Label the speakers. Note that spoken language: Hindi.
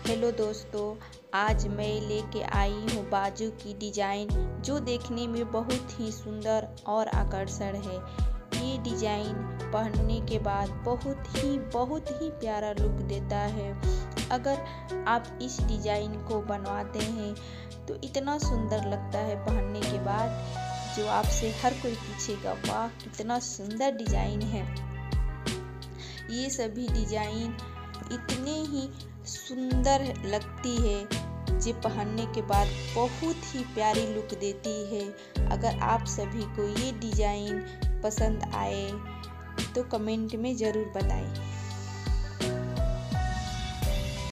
Speaker 1: हेलो दोस्तों, आज मैं लेके आई हूँ बाजू की डिज़ाइन जो देखने में बहुत ही सुंदर और आकर्षण है। ये डिज़ाइन पहनने के बाद बहुत ही प्यारा लुक देता है। अगर आप इस डिज़ाइन को बनवाते हैं तो इतना सुंदर लगता है पहनने के बाद, जो आपसे हर कोई पूछेगा वाह कितना सुंदर डिज़ाइन है। ये सभी डिज़ाइन इतने ही सुंदर लगती है जो पहनने के बाद बहुत ही प्यारी लुक देती है। अगर आप सभी को ये डिज़ाइन पसंद आए तो कमेंट में ज़रूर बताएं।